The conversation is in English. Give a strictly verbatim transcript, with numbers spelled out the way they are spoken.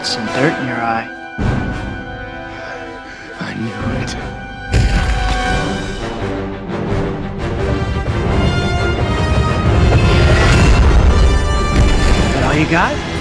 Some dirt in your eye. I knew it. That all you got?